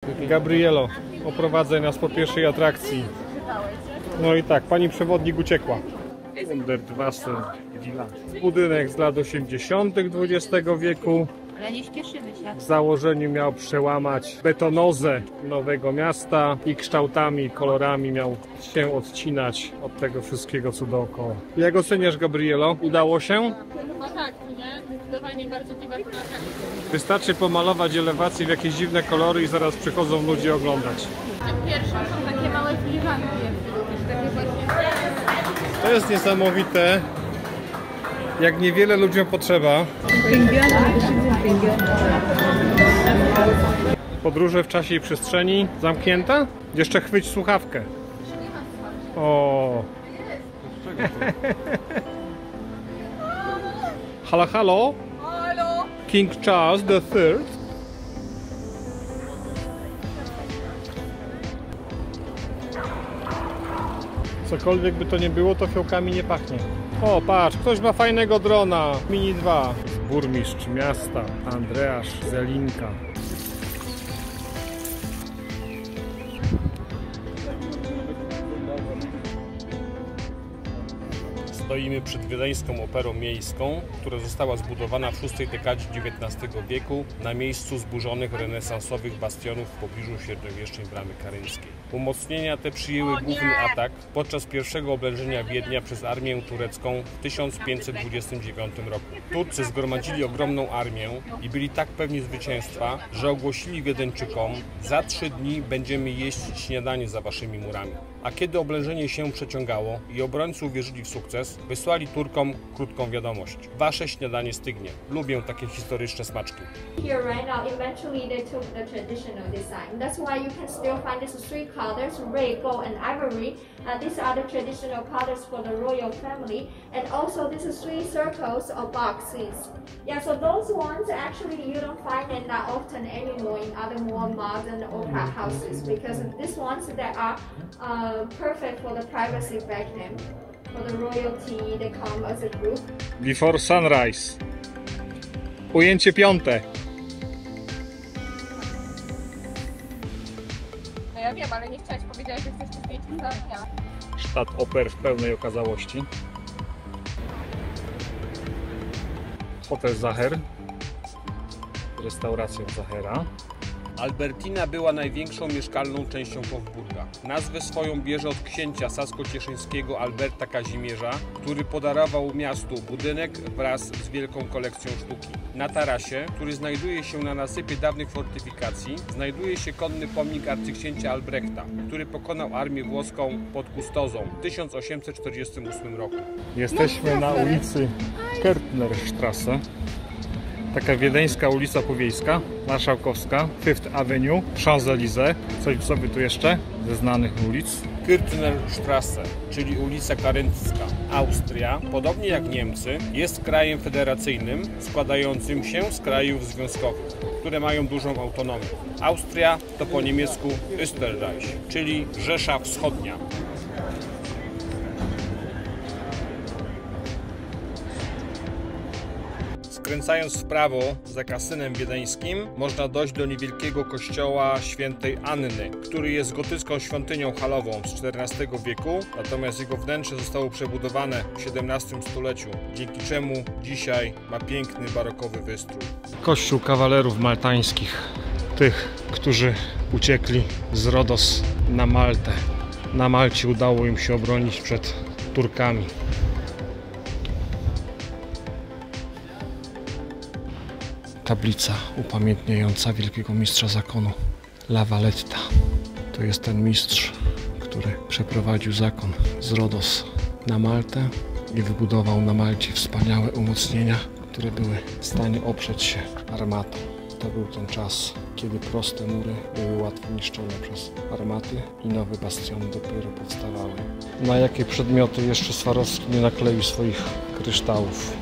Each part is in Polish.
Gabrielo, oprowadzaj nas po pierwszej atrakcji. No i tak, pani przewodnik uciekła. Wunderwasser Villa. Budynek z lat 80. XX wieku. Ale nie śpieszymy się. W założeniu miał przełamać betonozę Nowego Miasta i kształtami, kolorami miał się odcinać od tego wszystkiego, co dookoła. Jak oceniasz, Gabrielo? Udało się? No tak, nie? Zdecydowanie bardzo dziwne. Wystarczy pomalować elewację w jakieś dziwne kolory i zaraz przychodzą ludzie oglądać. Pierwsze są takie małe filiżanki, takie właśnie. To jest niesamowite, jak niewiele ludziom potrzeba. Podróże w czasie i przestrzeni zamknięta? Jeszcze chwyć słuchawkę. O. Halo, halo? Halo? King Charles III. Cokolwiek by to nie było, to fiołkami nie pachnie. O, patrz, ktoś ma fajnego drona. Mini 2. Burmistrz miasta Andreasz Zelinka. Stoimy przed wiedeńską operą miejską, która została zbudowana w VI dekadzie XIX wieku na miejscu zburzonych renesansowych bastionów w pobliżu średniowiecznej bramy karyńskiej. Umocnienia te przyjęły główny atak podczas pierwszego oblężenia Wiednia przez armię turecką w 1529 roku. Turcy zgromadzili ogromną armię i byli tak pewni zwycięstwa, że ogłosili Wiedeńczykom: za 3 dni będziemy jeść śniadanie za waszymi murami. A kiedy oblężenie się przeciągało i obrońcy uwierzyli w sukces, wysłali Turkom krótką wiadomość: wasze śniadanie stygnie. Lubię takie historyczne smaczki. Here right now, eventually they took the traditional design. That's why you can still find these 3 colors, red, gold and ivory. These are the traditional colors for the royal family. And also these 3 circles or boxes. Yeah, so those ones actually you don't find them that often anymore in other more modern opera houses, because these ones that are perfect for the privacy back then. For the royalty, they come as a group. Before Sunrise. Ujęcie 5. No ja wiem, ale nie chciałaś powiedzieć, że chcesz to zdjęcie za dnia. Sztat oper w pełnej okazałości. Hotel Zacher. Restauracja Zachera. Albertina była największą mieszkalną częścią Hofburga. Nazwę swoją bierze od księcia sasko-cieszyńskiego Alberta Kazimierza, który podarował miastu budynek wraz z wielką kolekcją sztuki. Na tarasie, który znajduje się na nasypie dawnych fortyfikacji, znajduje się konny pomnik arcyksięcia Albrechta, który pokonał armię włoską pod Kustozą w 1848 roku. Jesteśmy na ulicy Kärntnerstraße. Taka wiedeńska ulica powiejska, marszałkowska, Fifth Avenue, Champs-Élysées. Coś sobie tu jeszcze ze znanych ulic. Kärntnerstraße, czyli ulica Karencka. Austria, podobnie jak Niemcy, jest krajem federacyjnym składającym się z krajów związkowych, które mają dużą autonomię. Austria to po niemiecku Österreich, czyli Rzesza Wschodnia. Skręcając w prawo za kasynem wiedeńskim można dojść do niewielkiego kościoła świętej Anny, który jest gotycką świątynią halową z XIV wieku, natomiast jego wnętrze zostało przebudowane w XVII stuleciu, dzięki czemu dzisiaj ma piękny barokowy wystrój. Kościół kawalerów maltańskich, tych, którzy uciekli z Rodos na Maltę. Na Malcie udało im się obronić przed Turkami. Tablica upamiętniająca wielkiego mistrza zakonu La Valletta. To jest ten mistrz, który przeprowadził zakon z Rodos na Maltę i wybudował na Malcie wspaniałe umocnienia, które były w stanie oprzeć się armatą. To był ten czas, kiedy proste mury były łatwo niszczone przez armaty i nowe bastiony dopiero powstawały. Na jakie przedmioty jeszcze Swarowski nie nakleił swoich kryształów?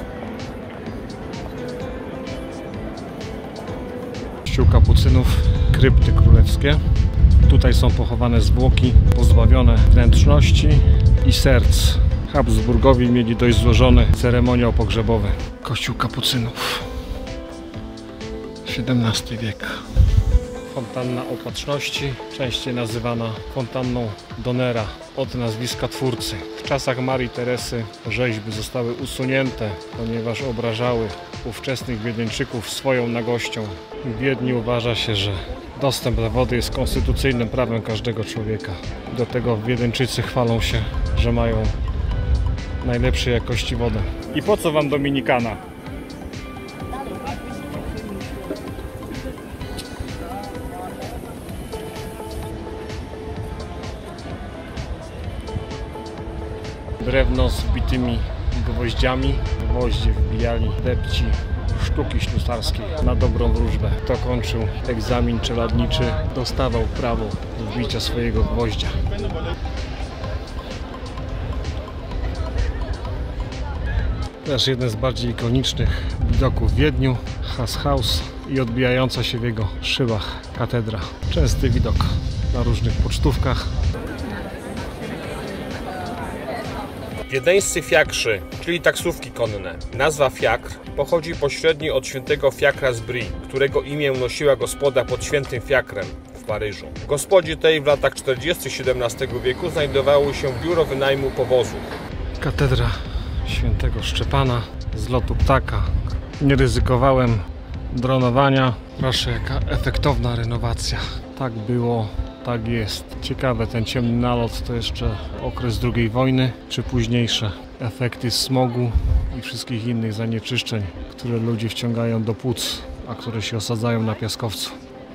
Kościół kapucynów, krypty królewskie. Tutaj są pochowane zwłoki pozbawione wnętrzności i serc. Habsburgowie mieli dość złożony ceremoniał pogrzebowy. Kościół kapucynów, XVII wiek. Fontanna Opatrzności, częściej nazywana fontanną Donera od nazwiska twórcy. W czasach Marii Teresy rzeźby zostały usunięte, ponieważ obrażały ówczesnych Wiedeńczyków swoją nagością. W Wiedniu uważa się, że dostęp do wody jest konstytucyjnym prawem każdego człowieka. Do tego Wiedeńczycy chwalą się, że mają najlepszej jakości wodę. I po co wam Dominikana? Drewno z wbitymi gwoździami. Gwoździe wbijali depci sztuki ślusarskiej na dobrą wróżbę. Kto kończył egzamin czeladniczy, dostawał prawo do wbicia swojego gwoździa. Też jeden z bardziej ikonicznych widoków w Wiedniu, Haus i odbijająca się w jego szybach katedra. Częsty widok na różnych pocztówkach. Wiedeńscy fiakrzy, czyli taksówki konne. Nazwa fiakr pochodzi pośrednio od świętego Fiakra z Brie, którego imię nosiła gospoda pod Świętym Fiakrem w Paryżu. W gospodzie tej w latach 40. XVII wieku znajdowało się biuro wynajmu powozów. Katedra Świętego Szczepana z lotu ptaka. Nie ryzykowałem dronowania. Proszę, jaka efektowna renowacja. Tak było. Tak jest. Ciekawe, ten ciemny nalot to jeszcze okres II wojny, czy późniejsze efekty smogu i wszystkich innych zanieczyszczeń, które ludzie wciągają do płuc, a które się osadzają na piaskowcu.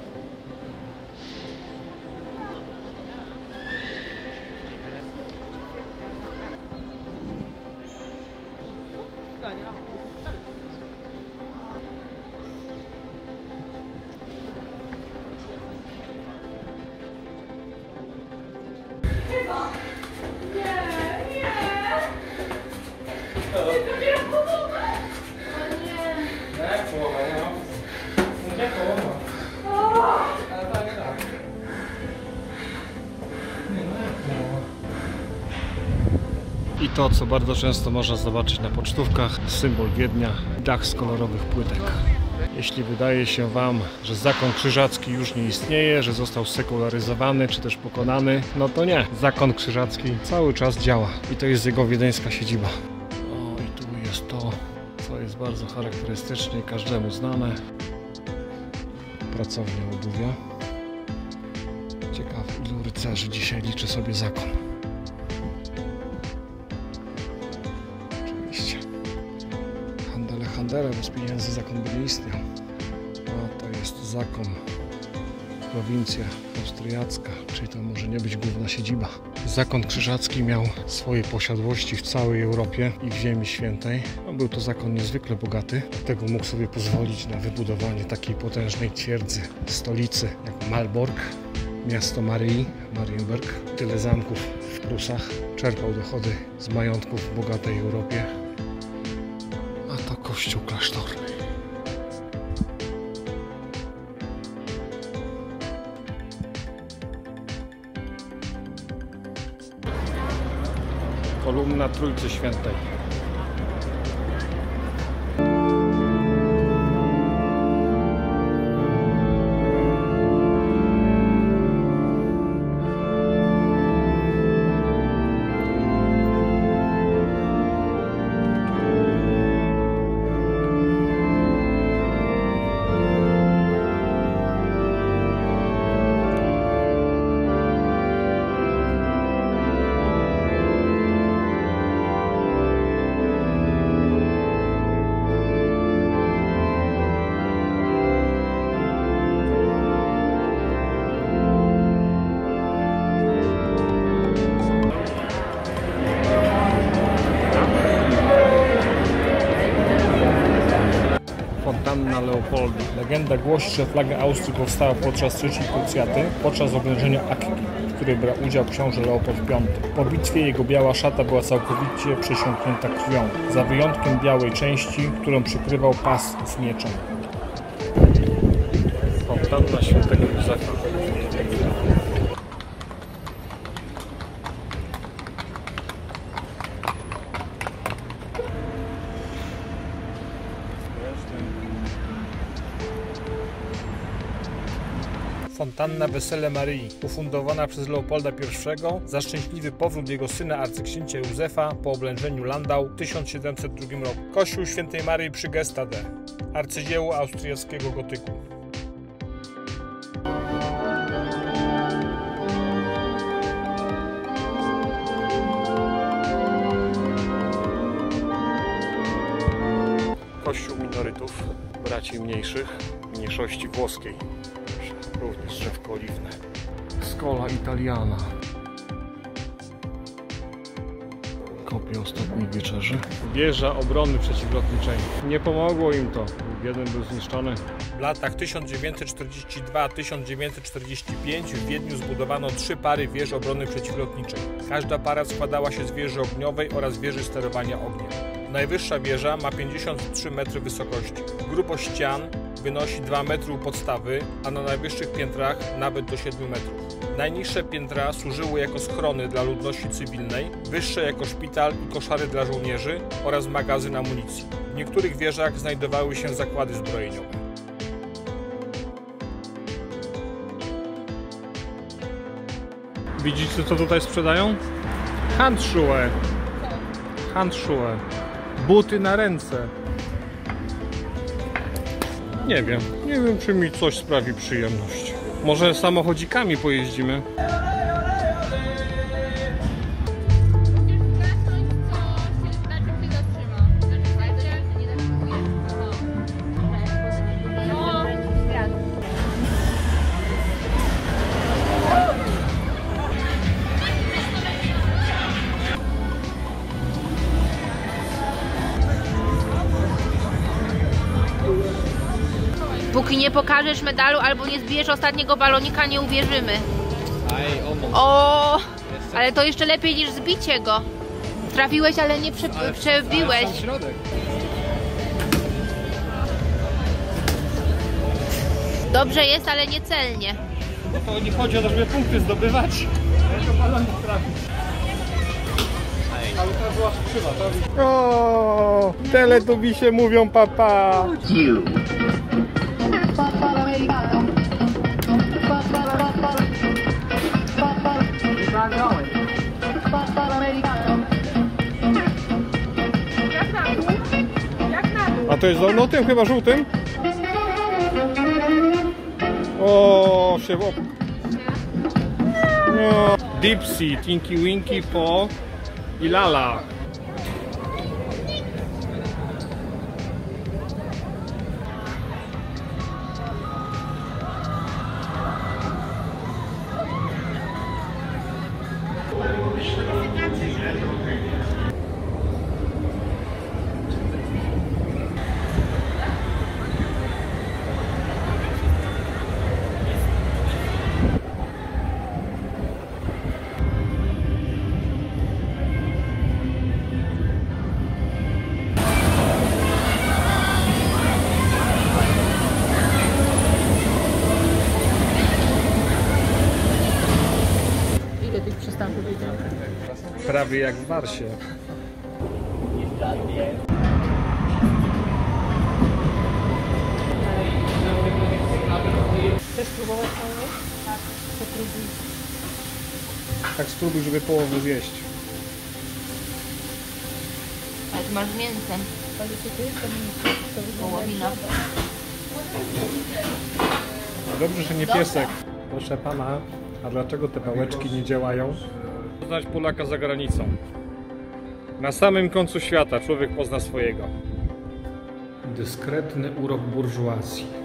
I to, co bardzo często można zobaczyć na pocztówkach, symbol Wiednia, dach z kolorowych płytek. Jeśli wydaje się wam, że zakon krzyżacki już nie istnieje, że został sekularyzowany czy też pokonany, no to nie. Zakon krzyżacki cały czas działa i to jest jego wiedeńska siedziba. O, i tu jest to, co jest bardzo charakterystyczne i każdemu znane. Pracownia obuwia. Ciekawe, ilu rycerzy dzisiaj liczy sobie zakon. Handele, bez pieniędzy zakon by nie istniał. A to jest zakon, prowincja austriacka, czyli to może nie być główna siedziba. Zakon krzyżacki miał swoje posiadłości w całej Europie i w Ziemi Świętej. Był to zakon niezwykle bogaty, dlatego mógł sobie pozwolić na wybudowanie takiej potężnej twierdzy, stolicy jak Malbork, miasto Maryi, Marienberg. Tyle zamków w Prusach. Czerpał dochody z majątków w bogatej Europie. A to kościół klasztorny. Kolumna Trójcy Świętej. Fontanna Leopolda. Legenda głosi, że flaga Austrii powstała podczas III krucjaty, podczas oblężenia Akki, w której brał udział książę Leopold V. Po bitwie jego biała szata była całkowicie przesiąknięta krwią, za wyjątkiem białej części, którą przykrywał pas z mieczem. Fontanna Świętego Józefa. Fontanna Wesele Maryi, ufundowana przez Leopolda I za szczęśliwy powrót jego syna arcyksięcia Józefa po oblężeniu Landau w 1702 roku. Kościół Świętej Maryi przy Gestade, arcydzieło austriackiego gotyku. Kościół minorytów, braci mniejszych, mniejszości włoskiej. Również drzewko oliwne. Scola Italiana. Kopia ostatniej wieczerzy. Wieża obrony przeciwlotniczej. Nie pomogło im to. Jeden był zniszczony. W latach 1942-1945 w Wiedniu zbudowano 3 pary wież obrony przeciwlotniczej. Każda para składała się z wieży ogniowej oraz wieży sterowania ogniem. Najwyższa wieża ma 53 metry wysokości. Grubość ścian wynosi 2 metry u podstawy, a na najwyższych piętrach nawet do 7 metrów. Najniższe piętra służyły jako schrony dla ludności cywilnej, wyższe jako szpital i koszary dla żołnierzy oraz magazyn amunicji. W niektórych wieżach znajdowały się zakłady zbrojeniowe. Widzicie, co tutaj sprzedają? Handschuhe. Handschuhe. Buty na ręce. Nie wiem, czy mi coś sprawi przyjemność. Może samochodzikami pojeździmy? Póki nie pokażesz medalu albo nie zbijesz ostatniego balonika, nie uwierzymy. O, ale to jeszcze lepiej niż zbicie go. Trafiłeś, ale nie przebiłeś. Dobrze jest, ale niecelnie. No to nie chodzi o to, żeby punkty zdobywać, ale to balonik trafić. Ale to była skrzywa, to... O, teletubisie mówią papa. A to jest no tym chyba żółtym? O, się w... No. Dipsy, Tinky Winky, Po i Lala. Prawie jak w Warsie. Chcesz spróbować całego? Tak, spróbuj. Tak spróbuj, żeby połowę zjeść. Ale ty masz mięsem. Wołowina. Dobrze, że nie piesek. Proszę pana, a dlaczego te pałeczki nie działają? Poznać Polaka za granicą. Na samym końcu świata człowiek pozna swojego. Dyskretny urok burżuazji.